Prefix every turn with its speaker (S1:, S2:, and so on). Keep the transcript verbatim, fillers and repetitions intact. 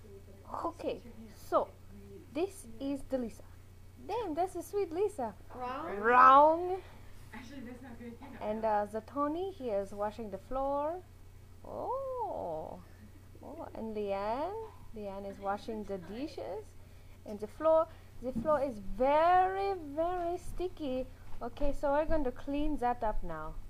S1: Okay, so this is the Lisa. Damn, that's a sweet Lisa.
S2: Wrong.
S1: Wrong.
S3: Actually, that's not good. You know
S1: And
S3: that.
S1: uh, Zatoni, he is washing the floor. Oh. Oh, and Leanne. Leanne is washing the dishes. And the floor, the floor is very, very sticky. Okay, so we're going to clean that up now.